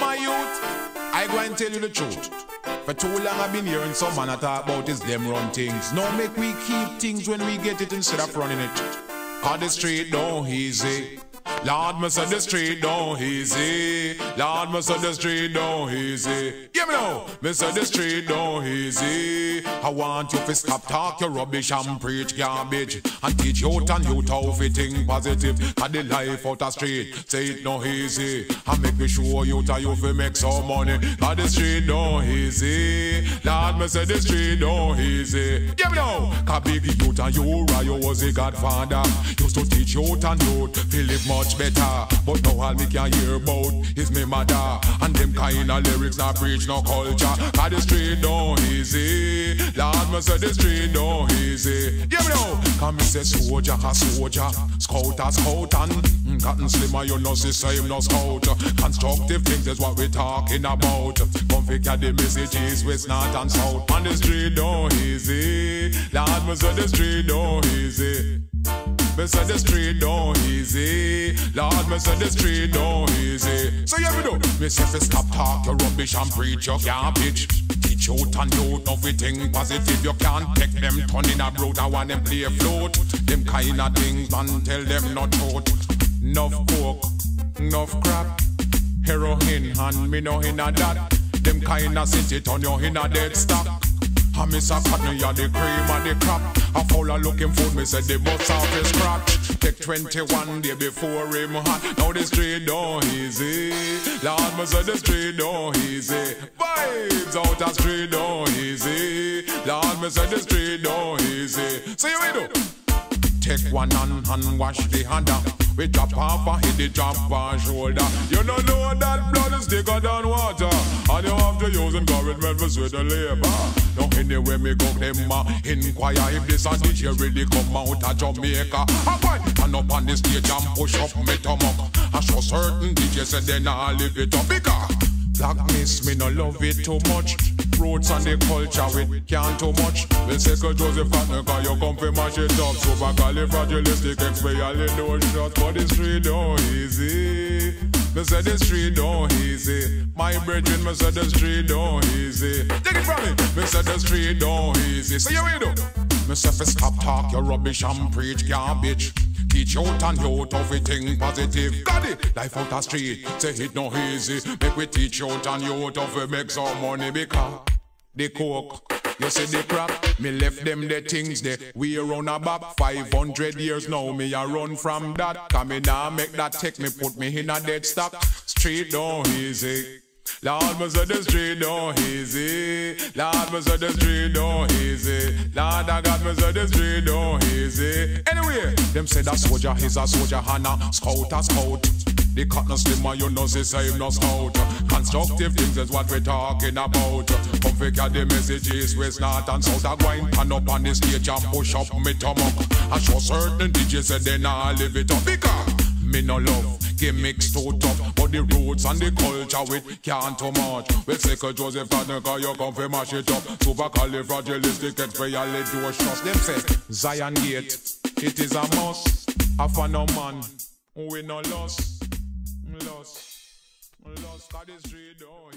my youth, I go and tell you the truth. For too long I've been hearing some man talk about is them run things. No, make we keep things when we get it instead of running it. Cause the street don't easy. Lord, me say the street don't easy. Lord, me say the street don't easy. Give me now. Me say the street don't easy. I want you to stop talk your rubbish and preach garbage and teach youth and youth how to think positive. Cause the life out the street say it no easy. And make me show you that you fi make some money. Cause the street don't easy. Lord, me say the street don't easy. Give me now. Cause big youth and you was a godfather. Used to teach youth and youth to live much better. But now all me can hear about is me mother. And them kind of lyrics not preach no culture. Cause the street don't easy. Lord, me say the street don't easy. Give me now. Cause me say soldier a soldier, scout a scout, and cotton slimmer you know see same no scout. Constructive things is what we talking about. Come figure the messages west, north and south. And the street don't easy. Lord, me say the street don't easy. Me say the street don't easy. Lord, me say the street don't easy. So yeah, me do. Me say fi stop talk your rubbish and preach your garbage. Teach out and youth of we think positive. You can't take them turn in a brood and want them play float. Them kind of things and tell them not truth. Enough coke, enough crap, heroin and me no in a that. Them kind of sit it on you in a dead stock. I miss a cotton, ya the cream and the crop. I follow looking food, me say the butts off his scratch. Take 21 day before him hot. Now the street don't easy. Lord, me say the street don't easy. Vibes out the street don't easy. Lord, me say the street don't easy. See what we do? Take one and wash the hand down. We drop off and hit the drop on shoulder. You don't know that blood is thicker than water. And you have to use encouragement for sweat and labor. Now anyway me go them inquire if this and DJ really come out of Jamaica. I fight and up on the stage and push up me stomach. I show certain DJs said then I live it up because Black Miss me no love it too much. Roots and the culture we can't too much. We say Joseph Fatner you come for mash it up. Supercalifragilistic expialidocious. But the street don't easy. Me say the street don't easy. My brethren, me say the street don't easy. Take it from me. Me say the street don't easy. So you do. Me say fi stop talk your rubbish and preach garbage. Teach out and youth of we think positive. Got it. Life out the street, say it no easy. Make we teach out and youth of we make some money because the coke, you see the crap. Me left them the things they we run about 500 years now. Me a run from that. Cause me now make that take me put me in a dead stock. Street don't easy. Lord, me say the street don't easy. Lord, me say the street don't easy. Lord, I got me say the street don't easy. Anyway, them say that soldier is a soldier and a scout a scout. The cotton slimmer, you know, say same no scout. Constructive things is what we're talking about. Come figure the messages west, north and south. I go and turn up on the stage and push up me stomach. I show certain DJs say then I live it up because me no love gimmicks too tough, but the roots and the culture we can't too much. We say Joseph Fatner you come for mash it up. Supercalifragilistic expialidocious. Them say Zion Gate, it is a must. I find no man, we no lost. Cause the street don't